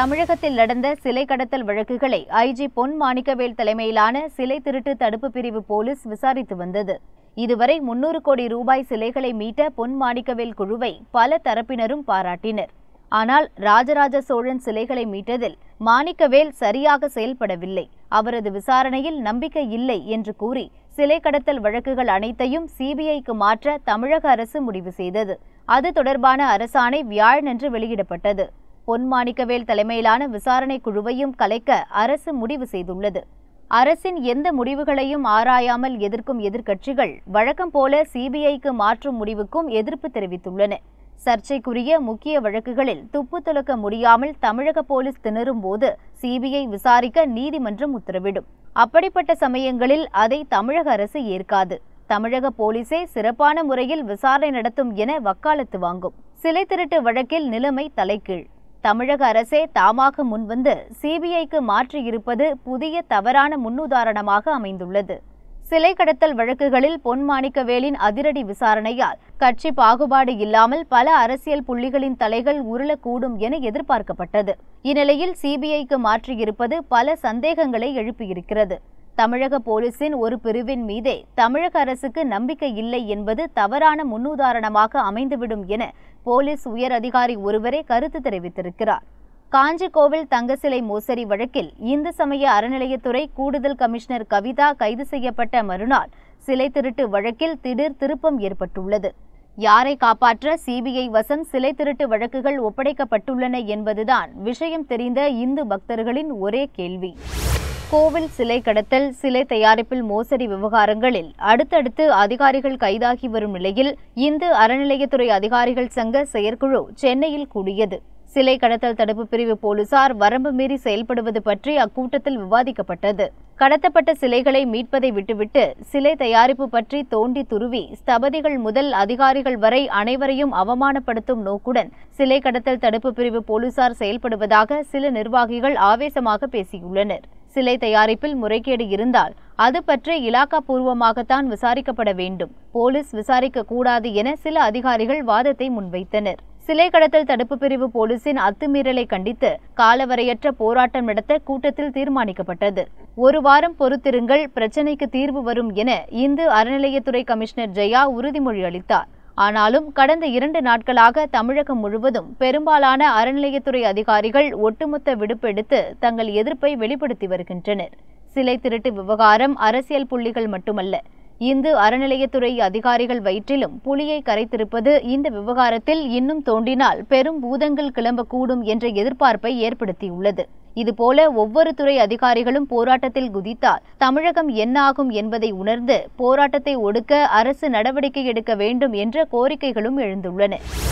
தமிழகத்தில் நடந்த சிலை கடத்தல் வழக்குகளை ஐஜி பொன் மாணிக்கவேல் தலைமையிலான சிலை திருட்டு தடுப்பு பிரிவு போலீஸ் விசாரித்து வந்தது. இதுவரை 300 கோடி ரூபாய் சிலைகளை மீட்ட பொன் மாணிக்கவேல் குழுவை பல தரப்பினரும் பாராட்டினர். ஆனால் ராஜராஜ சோழன் சிலைகளை மீட்டதில் மாணிக்கவேல் சரியாக செயல்படவில்லை, அவரது விசாரணையில் நம்பிக்கை இல்லை என்று கூறி சிலை கடத்தல் வழக்குகள் அனைத்தையும் சிபிஐக்கு மாற்ற தமிழக அரசு முடிவு செய்தது. அது தொடர்பான அரசாணை வியாழனன்று வெளியிடப்பட்டது. பொன் மாணிக்கவேல் தலைமையிலான விசாரணை குழுவையும் கலைக்க அரசு முடிவு செய்துள்ளது. அரசின் எந்த முடிவுகளையும் ஆராயாமல் எதிர்க்கும் எதிர்க்கட்சிகள் வழக்கம் போல சிபிஐக்கு மாற்றும் முடிவுக்கும் எதிர்ப்பு தெரிவித்துள்ளன. சர்ச்சைக்குரிய முக்கிய வழக்குகளில் துப்பு துலக்க முடியாமல் தமிழக போலீஸ் திணறும் போது சிபிஐ விசாரிக்க நீதிமன்றம் உத்தரவிடும். அப்படிப்பட்ட சமயங்களில் அதை தமிழக அரசு ஏற்காது. தமிழக போலீஸே சிறப்பான முறையில் விசாரணை நடத்தும் என வக்காலத்து வாங்கும். சிலை திருட்டு வழக்கில் நிலைமை தலைகீழ். தமிழக அரசே தாமாக முன்வந்து சிபிஐக்கு மாற்றியிருப்பது புதிய தவறான முன்னுதாரணமாக அமைந்துள்ளது. சிலை கடத்தல் வழக்குகளில் பொன் மாணிக்கவேலின் அதிரடி விசாரணையால் கட்சி பாகுபாடு இல்லாமல் பல அரசியல் புள்ளிகளின் தலைகள் உருளக்கூடும் என எதிர்பார்க்கப்பட்டது. இந்நிலையில் சிபிஐக்கு மாற்றியிருப்பது பல சந்தேகங்களை எழுப்பியிருக்கிறது. தமிழக போலீசின் ஒரு பிரிவின் மீதே தமிழக அரசுக்கு நம்பிக்கை இல்லை என்பது தவறான முன்னுதாரணமாக அமைந்துவிடும் என போலீஸ் உயர் அதிகாரி ஒருவரே கருத்து தெரிவித்திருக்கிறார். காஞ்சி கோவில் தங்க சிலை மோசடி வழக்கில் இந்து சமய அறநிலையத்துறை கூடுதல் கமிஷனர் கவிதா கைது செய்யப்பட்ட மறுநாள் சிலை திருட்டு வழக்கில் திடீர் திருப்பம் ஏற்பட்டுள்ளது. யாரை காப்பாற்ற சிபிஐ வசம் சிலை திருட்டு வழக்குகள் ஒப்படைக்கப்பட்டுள்ளன என்பதுதான் விஷயம் தெரிந்த இந்து பக்தர்களின் ஒரே கேள்வி. கோவில் சிலை கடத்தல், சிலை தயாரிப்பில் மோசடி விவகாரங்களில் அடுத்தடுத்து அதிகாரிகள் கைதாகி வரும் நிலையில் இந்து அறநிலையத்துறை அதிகாரிகள் சங்க செயற்குழு சென்னையில் கூடியது. சிலை கடத்தல் தடுப்பு பிரிவு போலீசார் வரம்பு மீறி செயல்படுவது பற்றி அக்கூட்டத்தில் விவாதிக்கப்பட்டது. கடத்தப்பட்ட சிலைகளை மீட்பதை விட்டுவிட்டு சிலை தயாரிப்பு பற்றி தோண்டி துருவி ஸ்தபதிகள் முதல் அதிகாரிகள் வரை அனைவரையும் அவமானப்படுத்தும் நோக்குடன் சிலை கடத்தல் தடுப்பு பிரிவு போலீசார் செயல்படுவதாக சில நிர்வாகிகள் ஆவேசமாக பேசியுள்ளனர். சிலை தயாரிப்பில் முறைகேடு இருந்தால் அது பற்றி இலாகா பூர்வமாகத்தான் விசாரிக்கப்பட வேண்டும், போலீஸ் விசாரிக்க கூடாது என சில அதிகாரிகள் வாதத்தை முன்வைத்தனர். சிலை கடத்தல் தடுப்பு பிரிவு போலீசின் அத்துமீறலை கண்டித்து காலவரையற்ற போராட்டம் நடத்த கூட்டத்தில் தீர்மானிக்கப்பட்டது. ஒரு வாரம் பொறுத்திருங்கள், பிரச்சினைக்கு தீர்வு வரும் என இந்து அறநிலையத்துறை கமிஷனர் ஜெயா உறுதிமொழி அளித்தார். ஆனாலும் கடந்த 2 நாட்களாக தமிழகம் முழுவதும் பெரும்பாலான அறநிலையத்துறை அதிகாரிகள் ஒட்டுமொத்த விடுப்பெடுத்து தங்கள் எதிர்ப்பை வெளிப்படுத்தி வருகின்றனர். சிலை திருட்டு விவகாரம் அரசியல் புள்ளிகள் மட்டுமல்ல, இந்து அறநிலையத்துறை அதிகாரிகள் வயிற்றிலும் புலியை கரைத்திருப்பது இந்த விவகாரத்தில் இன்னும் தோண்டினால் பெரும் பூதங்கள் கிளம்பக்கூடும் என்ற எதிர்பார்ப்பை ஏற்படுத்தியுள்ளது. இதுபோல ஒவ்வொரு துறை அதிகாரிகளும் போராட்டத்தில் குதித்தால் தமிழகம் என்னாகும் என்பதை உணர்ந்து போராட்டத்தை ஒடுக்க அரசு நடவடிக்கை எடுக்க வேண்டும் என்ற கோரிக்கைகளும் எழுந்துள்ளன.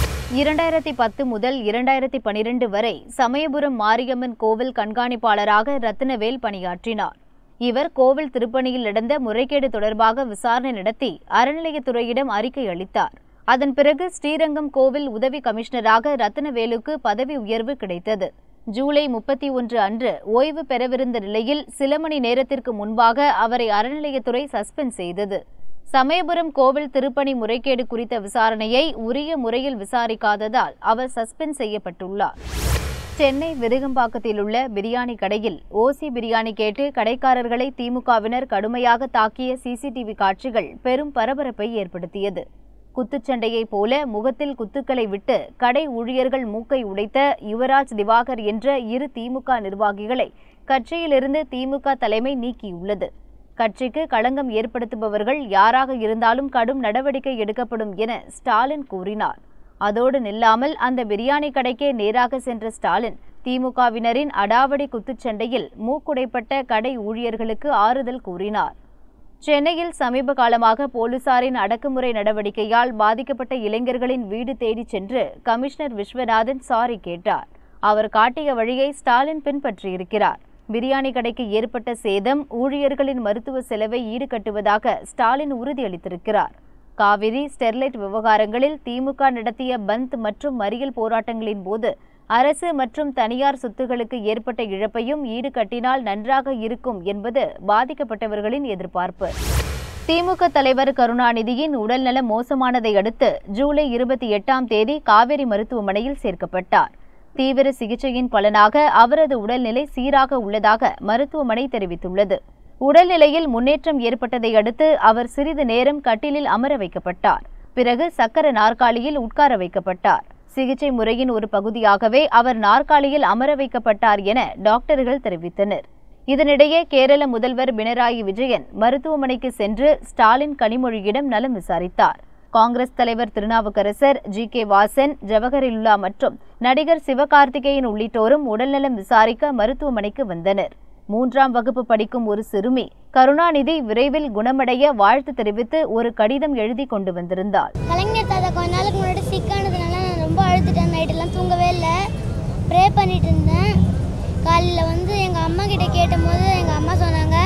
2010 முதல் 2012 வரை சமயபுரம் மாரியம்மன் கோவில் கண்காணிப்பாளராக ரத்தினவேல் பணியாற்றினார். இவர் கோவில் திருப்பணியில் நடந்த முறைகேடு தொடர்பாக விசாரணை நடத்தி அறநிலையத்துறையிடம் அறிக்கை அளித்தார். அதன் பிறகு ஸ்ரீரங்கம் கோவில் உதவி கமிஷனராக ரத்தினவேலுக்கு பதவி உயர்வு கிடைத்தது. ஜூலை 31 அன்று ஓய்வு பெறவிருந்த நிலையில் சில மணி நேரத்திற்கு முன்பாக அவரை அறநிலையத்துறை சஸ்பெண்ட் செய்தது. சமயபுரம் கோவில் திருப்பணி முறைகேடு குறித்த விசாரணையை உரிய முறையில் விசாரிக்காததால் அவர் சஸ்பெண்ட் செய்யப்பட்டுள்ளார். சென்னை விருகம்பாக்கத்தில் உள்ள பிரியாணி கடையில் ஓசி பிரியாணி கேட்டு கடைக்காரர்களை திமுகவினர் கடுமையாக தாக்கிய சிசிடிவி காட்சிகள் பெரும் பரபரப்பை ஏற்படுத்தியது. குத்துச்சண்டையைப் போல முகத்தில் குத்துக்களை விட்டு கடை ஊழியர்கள் மூக்கை உடைத்த யுவராஜ் திவாகர் என்ற 2 திமுக நிர்வாகிகளை கட்சியிலிருந்து திமுக தலைமை நீக்கியுள்ளது. கட்சிக்கு களங்கம் ஏற்படுத்துபவர்கள் யாராக இருந்தாலும் கடும் நடவடிக்கை எடுக்கப்படும் என ஸ்டாலின் கூறினார். அதோடு நில்லாமல் அந்த பிரியாணி கடைக்கே நேராக சென்ற ஸ்டாலின் திமுகவினரின் அடாவடி குத்துச்சண்டையில் மூக்குடைப்பட்ட கடை ஊழியர்களுக்கு ஆறுதல் கூறினார். சென்னையில் சமீப காலமாக போலீசாரின் அடக்குமுறை நடவடிக்கையால் பாதிக்கப்பட்ட இளைஞர்களின் வீடு தேடி சென்று கமிஷனர் விஸ்வநாதன் சாரி கேட்டார். அவர் காட்டிய வழியை ஸ்டாலின் பின்பற்றியிருக்கிறார். பிரியாணி கடைக்கு ஏற்பட்ட சேதம், ஊழியர்களின் மருத்துவ செலவை ஈடுகட்டுவதாக ஸ்டாலின் உறுதியளித்திருக்கிறார். காவிரி, ஸ்டெர்லைட் விவகாரங்களில் திமுக நடத்திய பந்த் மற்றும் மறியல் போராட்டங்களின் போது அரசு மற்றும் தனியார் சொத்துகளுக்கு ஏற்பட்ட இழப்பையும் ஈடுகட்டினால் நன்றாக இருக்கும் என்பது பாதிக்கப்பட்டவர்களின் எதிர்பார்ப்பு. திமுக தலைவர் கருணாநிதியின் உடல்நலம் மோசமானதை அடுத்து ஜூலை 28ஆம் தேதி காவேரி மருத்துவமனையில் சேர்க்கப்பட்டார். தீவிர சிகிச்சையின் பலனாக அவரது உடல்நிலை சீராக உள்ளதாக மருத்துவமனை தெரிவித்துள்ளது. உடல்நிலையில் முன்னேற்றம் ஏற்பட்டதை அடுத்து அவர் சிறிது நேரம் கட்டிலில் அமர வைக்கப்பட்டார். பிறகு சக்கர நாற்காலியில் உட்கார வைக்கப்பட்டார். சிகிச்சை முறையின் ஒரு பகுதியாகவே அவர் நாற்காலியில் அமர வைக்கப்பட்டார் என டாக்டர்கள் தெரிவித்தனர். இதனிடையே கேரள முதல்வர் பினராயி விஜயன் மருத்துவமனைக்கு சென்று ஸ்டாலின் கனிமொழியிடம் நலம் விசாரித்தார். காங்கிரஸ் தலைவர் திருநாவுக்கரசர், ஜி.கே. வாசன், ஜவஹர்லுல்லா மற்றும் நடிகர் சிவகார்த்திகேயன் உள்ளிட்டோரும் உடல்நலம் விசாரிக்க மருத்துவமனைக்கு வந்தனர். 3ஆம் வகுப்பு படிக்கும் ஒரு சிறுமி கருணாநிதி விரைவில் குணமடைய வாழ்த்து தெரிவித்து ஒரு கடிதம் எழுதி கொண்டு வந்திருந்தாள். கலைஞர் தாத்தா கொஞ்ச நாளுக்கு முன்னாடி சிக்கானதுனால நான் ரொம்ப அழுதுட்டேன். நைட்டெல்லாம் தூங்கவே இல்லை. ப்ரே பண்ணிட்டு இருந்தேன். காலையில் எங்கள் அம்மா கிட்ட கேட்டபோது எங்கள் அம்மா சொன்னாங்க,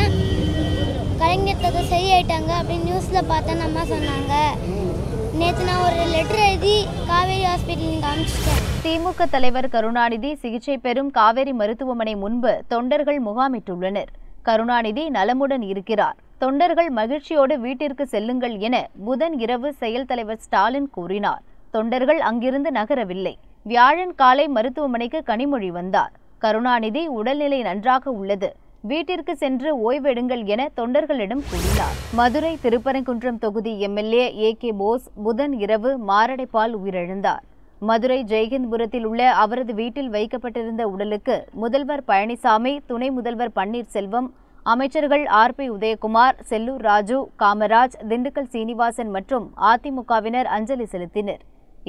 கலைஞர் தாத்தா சரியாயிட்டாங்க அப்படின்னு நியூஸில் பார்த்தேன்னு அம்மா சொன்னாங்க. நேற்று நான் ஒரு லெட்டர் எழுதி காவேரி ஹாஸ்பிட்டலுக்கு அனுப்பிச்சிட்டேன். திமுக தலைவர் கருணாநிதி சிகிச்சை பெறும் காவேரி மருத்துவமனை முன்பு தொண்டர்கள் முகாமிட்டுள்ளனர். கருணாநிதி நலமுடன் இருக்கிறார், தொண்டர்கள் மகிழ்ச்சியோடு வீட்டிற்கு செல்லுங்கள் என புதன் இரவு செயல் தலைவர் ஸ்டாலின் கூறினார். தொண்டர்கள் அங்கிருந்து நகரவில்லை. வியாழன் காலை மருத்துவமனைக்கு கனிமொழி வந்தார். கருணாநிதி உடல்நிலை நன்றாக உள்ளது, வீட்டிற்கு சென்று ஓய்வெடுங்கள் என தொண்டர்களிடம் கூறினார். மதுரை திருப்பரங்குன்றம் தொகுதி எம்எல்ஏ ஏ.கே. போஸ் புதன் இரவு மாரடைப்பால் உயிரிழந்தார். மதுரை ஜெய்ஹிந்த்புரத்தில் உள்ள அவரது வீட்டில் வைக்கப்பட்டிருந்த உடலுக்கு முதல்வர் பழனிசாமி, துணை முதல்வர் பன்னீர்செல்வம், அமைச்சர்கள் ஆர்.பி. உதயகுமார், செல்லூர் ராஜு, காமராஜ், திண்டுக்கல் சீனிவாசன் மற்றும் அதிமுகவினர் அஞ்சலி செலுத்தினர்.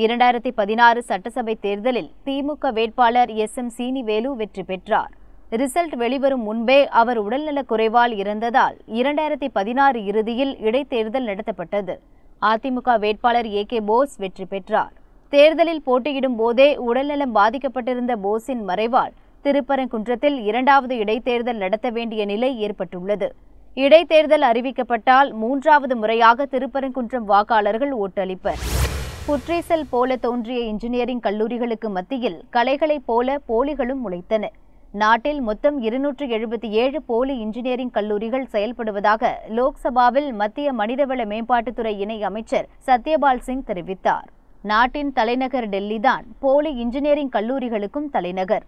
2016 சட்டசபை தேர்தலில் திமுக வேட்பாளர் எஸ்.எம். சீனிவேலு வெற்றி பெற்றார். ரிசல்ட் வெளிவரும் முன்பே அவர் உடல்நலக் குறைவால் இறந்ததால் 2016 இறுதியில் இடைத்தேர்தல் நடத்தப்பட்டது. அதிமுக வேட்பாளர் ஏ.கே. போஸ் வெற்றி பெற்றார். தேர்தலில் போட்டியிடும் போதே உடல்நலம் பாதிக்கப்பட்டிருந்த போஸின் மறைவால் திருப்பரங்குன்றத்தில் 2வது இடைத்தேர்தல் நடத்த வேண்டிய நிலை ஏற்பட்டுள்ளது. இடைத்தேர்தல் அறிவிக்கப்பட்டால் 3வது முறையாக திருப்பரங்குன்றம் வாக்காளர்கள் ஓட்டளிப்பர். புற்றீசல் போல தோன்றிய இன்ஜினியரிங் கல்லூரிகளுக்கு மத்தியில் கலைகளைப் போல போலிகளும் முளைத்தன. நாட்டில் மொத்தம் 277 போலி இன்ஜினியரிங் கல்லூரிகள் செயல்படுவதாக லோக்சபாவில் மத்திய மனிதவள மேம்பாட்டுத்துறை இணை அமைச்சர் சத்யபால் சிங் தெரிவித்தார். நாட்டின் தலைநகர் டெல்லிதான் போலி இன்ஜினியரிங் கல்லூரிகளுக்கும் தலைநகர்.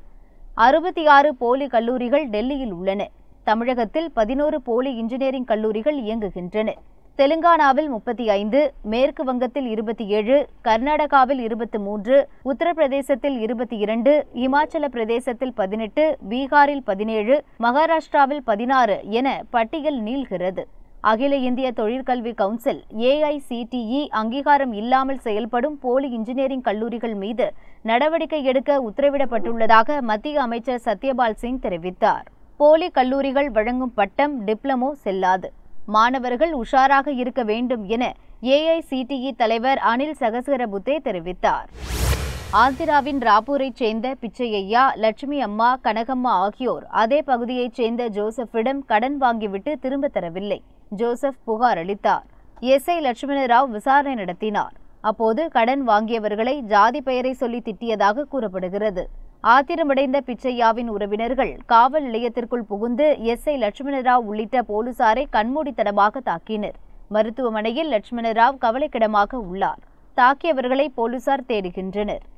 66 போலி கல்லூரிகள் டெல்லியில் உள்ளன. தமிழகத்தில் 11 போலி இன்ஜினியரிங் கல்லூரிகள் இயங்குகின்றன. தெலுங்கானாவில் 35, மேற்கு வங்கத்தில் 27, கர்நாடகாவில் 23, உத்தரப்பிரதேசத்தில் 22, இமாச்சல பிரதேசத்தில் 18, பீகாரில் 17, மகாராஷ்டிராவில் 16 என பட்டியல் நீள்கிறது. அகில இந்திய தொழிற்கல்வி கவுன்சில் AICTE அங்கீகாரம் இல்லாமல் செயல்படும் போலி இன்ஜினியரிங் கல்லூரிகள் மீது நடவடிக்கை எடுக்க உத்தரவிடப்பட்டுள்ளதாக மத்திய அமைச்சர் சத்யபால் சிங் தெரிவித்தார். போலி கல்லூரிகள் வழங்கும் பட்டம், டிப்ளமோ செல்லாது. மாணவர்கள் உஷாராக இருக்க வேண்டும் என AICTE தலைவர் அனில் சகசரபுத்தே தெரிவித்தார். ஆந்திராவின் ராப்பூரைச் சேர்ந்த பிச்சையா, லட்சுமி அம்மா, கனகம்மா ஆகியோர் அதே பகுதியைச் சேர்ந்த ஜோசப்பிடம் கடன் வாங்கிவிட்டு திரும்ப தரவில்லை. ஜோசப் புகார் அளித்தார். எஸ்ஐ லட்சுமணராவ் விசாரணை நடத்தினார். அப்போது கடன் வாங்கியவர்களை ஜாதி பெயரை சொல்லி திட்டியதாக கூறப்படுகிறது. ஆத்திரமடைந்த பிச்சையாவின் உறவினர்கள் காவல் நிலையத்திற்குள் புகுந்து எஸ்ஐ லட்சுமணராவ் உள்ளிட்ட போலீசாரை கண்மூடித்தனமாக தாக்கினர். மருத்துவமனையில் லட்சுமணராவ் கவலைக்கிடமாக உள்ளார். தாக்கியவர்களை போலீசார் தேடுகின்றனர்.